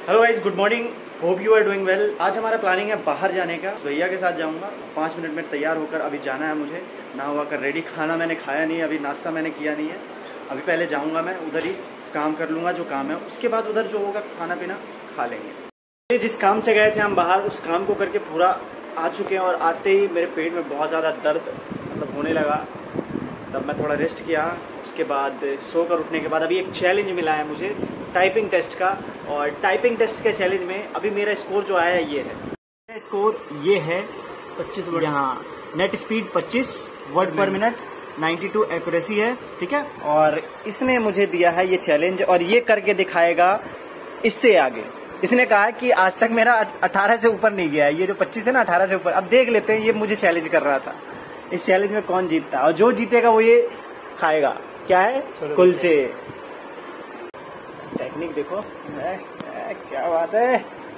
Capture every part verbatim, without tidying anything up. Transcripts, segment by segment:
Hello guys, good morning, hope you are doing well. आज हमारा planning है बाहर जाने का। भैया के साथ जाऊंगा, पाँच मिनट में तैयार होकर अभी जाना है मुझे। ना हुआ कर रेडी, खाना मैंने खाया नहीं है, अभी नाश्ता मैंने किया नहीं है। अभी पहले जाऊंगा मैं उधर ही काम कर लूँगा जो काम है, उसके बाद उधर जो होगा खाना पीना खा लेंगे। जिस काम से गए थे हम बाहर, उस काम को करके पूरा आ चुके हैं और आते ही मेरे पेट में बहुत ज़्यादा दर्द मतलब होने लगा। तब मैं थोड़ा रेस्ट किया, उसके बाद सोकर उठने के बाद अभी एक चैलेंज मिला है मुझे टाइपिंग टेस्ट का। और टाइपिंग टेस्ट के चैलेंज में अभी मेरा स्कोर जो आया है ये है, मेरा स्कोर ये है पच्चीस वर्ड, यहाँ नेट स्पीड पच्चीस वर्ड पर मिनट, बानवे एक्यूरेसी है, ठीक है। और इसने मुझे दिया है ये चैलेंज और ये करके दिखाएगा इससे आगे। इसने कहा कि आज तक मेरा अठारह से ऊपर नहीं गया है, ये जो पच्चीस है ना अठारह से ऊपर। अब देख लेते हैं, ये मुझे चैलेंज कर रहा था, इस चैलेंज में कौन जीतता है और जो जीतेगा वो ये खाएगा। क्या है? कुलचे। टेक्निक देखो, है, है, क्या बात है।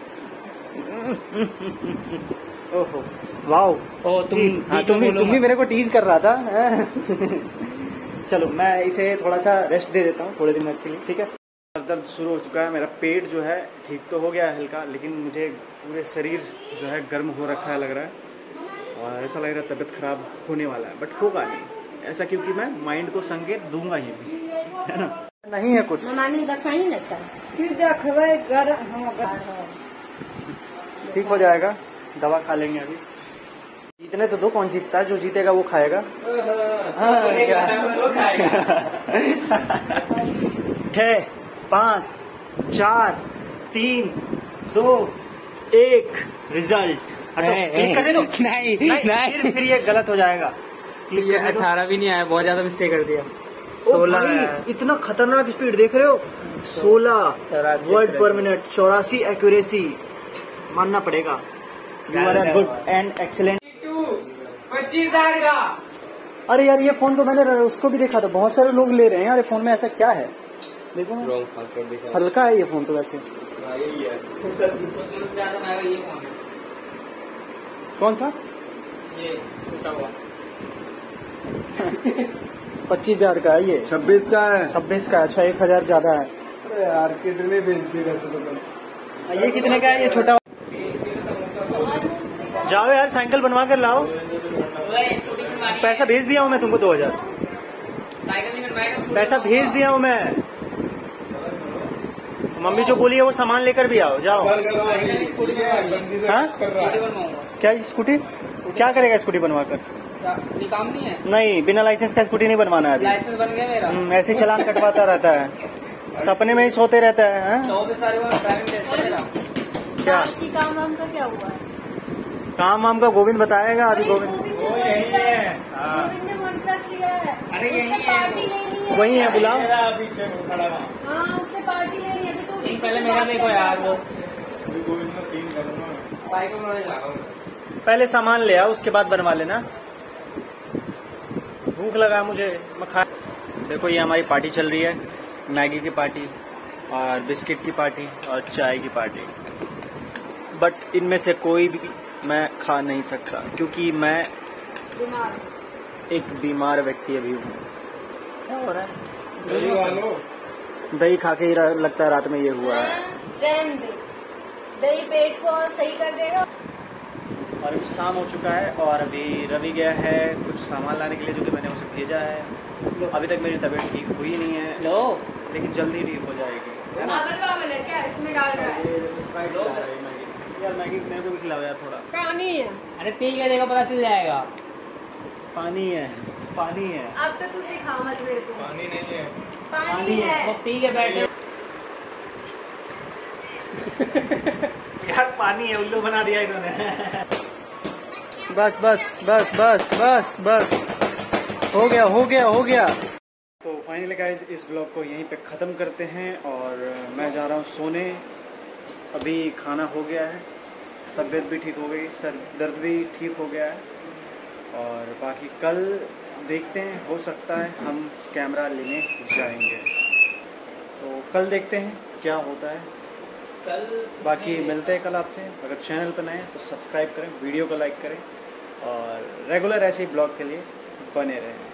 ओहो वाओ, ओ तुम हाँ, तुम भी तुम भी मेरे को टीज कर रहा था। चलो मैं इसे थोड़ा सा रेस्ट दे देता हूँ थोड़े दिन के लिए, ठीक है। दर्द शुरू हो चुका है, मेरा पेट जो है ठीक तो हो गया है हल्का, लेकिन मुझे पूरे शरीर जो है गर्म हो रखा है लग रहा है। और ऐसा लग रहा है तबीयत खराब होने वाला है, बट होगा नहीं ऐसा, क्योंकि मैं माइंड को संकेत दूंगा ही भी, है ना। नहीं है कुछ ठीक हो जाएगा, दवा खा लेंगे अभी। जीतने तो दो, कौन जीतता है? जो जीतेगा वो खाएगा। छह पाँच चार तीन दो एक, रिजल्ट क्लिक करने दो। नहीं, नहीं, नहीं। फिर, फिर ये गलत हो जाएगा। ये अठारह भी नहीं आया, बहुत ज्यादा मिस्टेक कर दिया। सोलह, इतना खतरनाक स्पीड देख रहे हो, सोलह वर्ड पर मिनट, चौरासी एक्यूरेसी, मानना पड़ेगा। You are a good and excellent. पच्चीस हजार का। अरे यार, ये फोन तो मैंने उसको भी देखा था, बहुत सारे लोग ले रहे हैं यार। ये फोन में ऐसा क्या है? देखो ना, हल्का है ये फोन तो वैसे। यही है। कौन सा? ये टूटा हुआ। पच्चीस हजार का है ये। छब्बीस का है। छब्बीस का। अच्छा, एक हजार ज्यादा है। अरे यार कितने बेचती है? ये कितने का है ये छोटा? जाओ यार, साइकिल बनवा कर लाओ। पैसा भेज दिया हूँ मैं तुमको, दो हजार पैसा भेज दिया हूँ मैं। मम्मी जो बोली है वो सामान लेकर भी आओ, जाओ। हाँ? क्या स्कूटी? क्या करेगा स्कूटी बनवा कर? काम नहीं है। नहीं, बिना लाइसेंस का स्कूटी नहीं बनवाना है अभी। लाइसेंस बन गया मेरा। ऐसे चालान कटवाता रहता है, सपने में ही सोते रहता है। क्या काम वाम का क्या हुआ है? काम वाम का गोविंद बताएगा अभी। गोविंद वो यही है। गोविंद ने वन प्लस लिया है। अरे यही है, पार्टी लेनी है। वही है, बुलाओ। पीछे खड़ा हुआ। हाँ, उससे पार्टी लेनी है तो पहले मेरा देखो यार, वो गोविंद में सीन करूंगा। साइकिल में लगा। पहले सामान ले आओ, उसके बाद बनवा लेना। भूख लगा मुझे, मैं खा। देखो ये हमारी पार्टी चल रही है, मैगी की पार्टी और बिस्किट की पार्टी और चाय की पार्टी। बट इनमें से कोई भी मैं खा नहीं सकता, क्योंकि मैं बीमार एक बीमार व्यक्ति अभी हूँ। क्या हो रहा है? दही वालो। दही खा के ही लगता है रात में ये हुआ है। रहने दे, दही पेट को सही कर देगा। और अभी शाम हो चुका है और अभी रवि गया है कुछ सामान लाने के लिए, जो कि मैंने उसे भेजा है। अभी तक मेरी तबीयत ठीक हुई नहीं है, लो, लेकिन जल्दी ठीक हो जाएगी, है ना। पागल पागल है क्या? इसमें डाल रहा है यार मैगी मेरे को भी खिलाओ यार थोड़ा। पानी है। अरे पी के देखो, पता चल जाएगा। पानी है, पानी है। अब तो तू सिखा मत मेरे को। पानी नहीं है। पानी, पानी है। है। वो पी के बैठे। यार पानी है, उल्लू बना दिया इन्होंने। बस बस बस बस बस बस हो गया हो गया हो गया। तो फाइनली गाइस, इस ब्लॉग को यहीं पे ख़त्म करते हैं और मैं जा रहा हूँ सोने। अभी खाना हो गया है, तबीयत भी ठीक हो गई, सर दर्द भी ठीक हो गया है। और बाकी कल देखते हैं, हो सकता है हम कैमरा लेने जाएंगे, तो कल देखते हैं क्या होता है। कल बाकी मिलते हैं कल आपसे। अगर चैनल पर नए हैं तो सब्सक्राइब करें, वीडियो को लाइक करें और रेगुलर ऐसे ही ब्लॉग के लिए बने रहें।